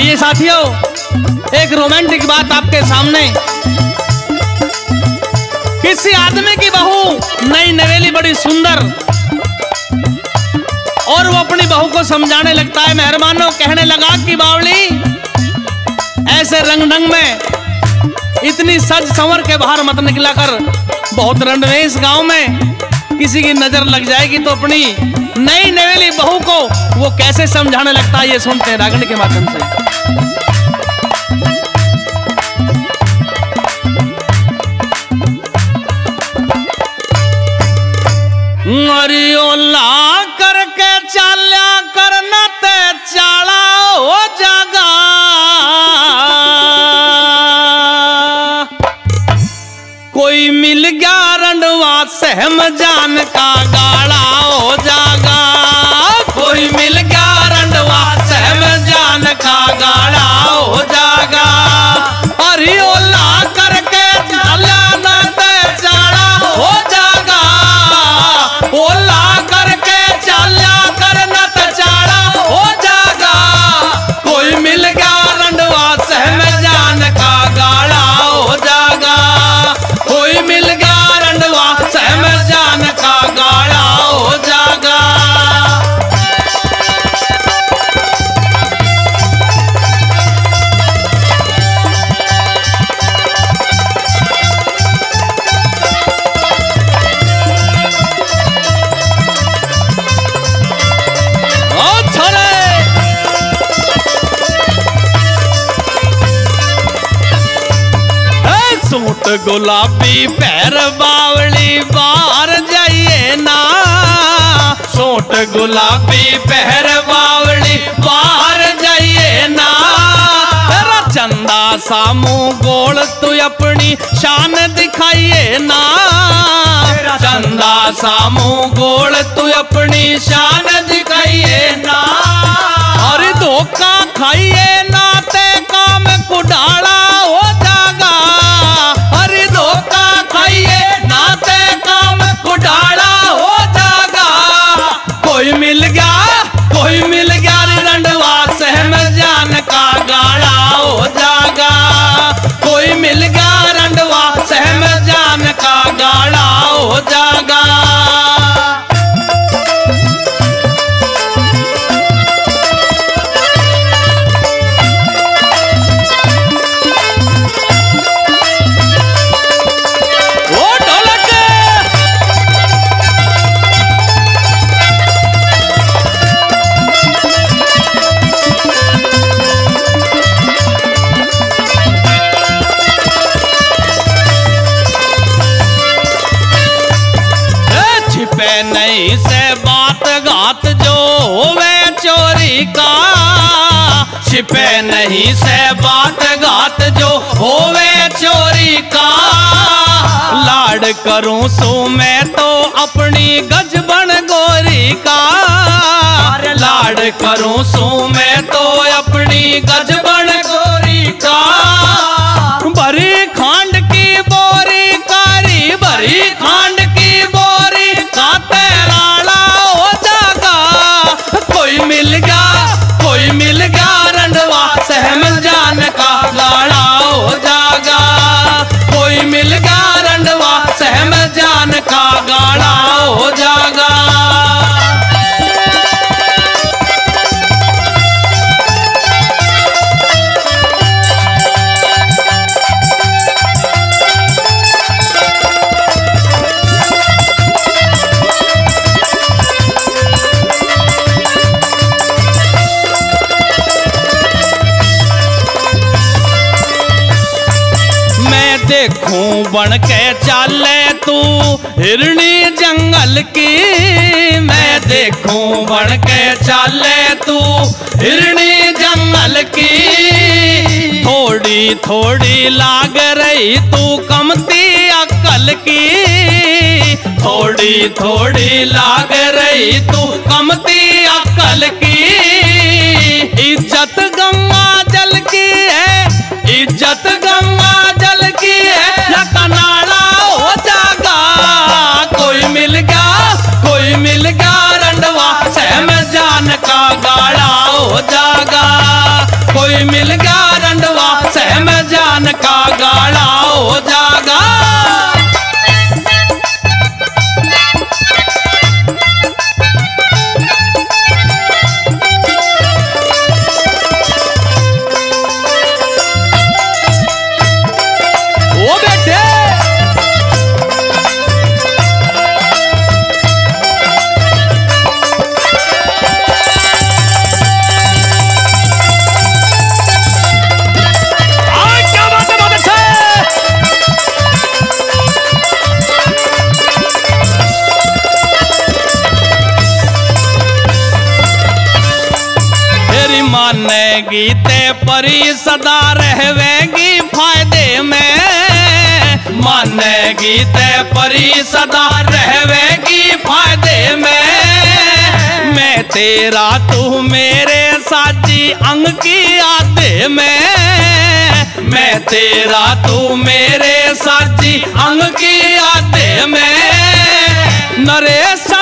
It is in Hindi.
आइए साथियों, एक रोमांटिक बात आपके सामने। किसी आदमी की बहू नई नवेली बड़ी सुंदर, और वो अपनी बहू को समझाने लगता है, मेहरबानों, कहने लगा कि बावली ऐसे रंग ढंग में इतनी सज संवर के बाहर मत निकला कर, बहुत रंड में इस गांव में किसी की नजर लग जाएगी तो अपनी नई नवेली बहू को वो कैसे समझाने लगता है, ये सुनते हैं रागनी के माध्यम से। मरियोला करके चाल्या करना ते चाला हो जागा, कोई मिल गया रंडवा सहम जान का गाड़ा हो जागा, कोई मिल गया रंडवा सहम जान का गाड़ा हो जागा। हरियोला करके चाल्या ना ते चाला हो जागा, ओला करके चाल्या करना ते चाला हो जागा, कोई मिल गया रंडवा सहम जान का गाड़ा हो जागा, कोई मिल गया रंडवा सहम जान का गाड़ा हो जागा। सूट गुलाबी पैर बावली बाहर जाइए ना, सूट गुलाबी पैर बावली बाहर जाइए ना, चंदा सामू गोल तू अपनी शान दिखाइए ना, चंदा सामू गोल तू अपनी शान दिखाइए ना, और धोखा खाइए ना ते काम कुडाला हो जागा, अरे धोखा खाइए ना ते काम कुडाला हो जागा, कोई मिल गया रंडवा सहम जान का गाड़ा हो जागा, कोई मिल गया रंडवा सहम जान का गाड़ा हो जागा। नहीं से बात घात जो होवे चोरी का, छिपे नहीं से बात घात जो होवे चोरी का, लाड करूं सो मैं तो अपनी गजबन गोरी का, लाड करूं सो मैं तो अपनी गजबन गोरी का, भरी खांड की बोरी कारी, भरी खांड की बोरी तेराला हो जागा, कोई मिल गया रंडवा सहम जान का गाड़ा हो जागा, कोई मिल गया रंडवा सहम जान का गाड़ा हो जागा। देखूं बन के चाले तू हिरणी जंगल की, मैं देखूं बन के चाले तू हिरणी जंगल की, थोड़ी थोड़ी लाग रही तू कमती अक्ल की, थोड़ी थोड़ी लाग रही तू कमती अक्ल की, इज्जत गंगा जल की है, इज्जत गंगा जल की है, कनाला हो जागा, कोई मिल गया रंडवा सहम जान का गाड़ा हो जागा, कोई मिल गाड़ा हो जागा। ओ बेटे मानेगी ते परी सदा रहवेगी फायदे में। मानेगी ते परी सदा रहवेगी फायदे में। मैं तेरा तू मेरे साजी अंग की आधे में। मैं तेरा तू मेरे साजी अंग की आधे में। नरेश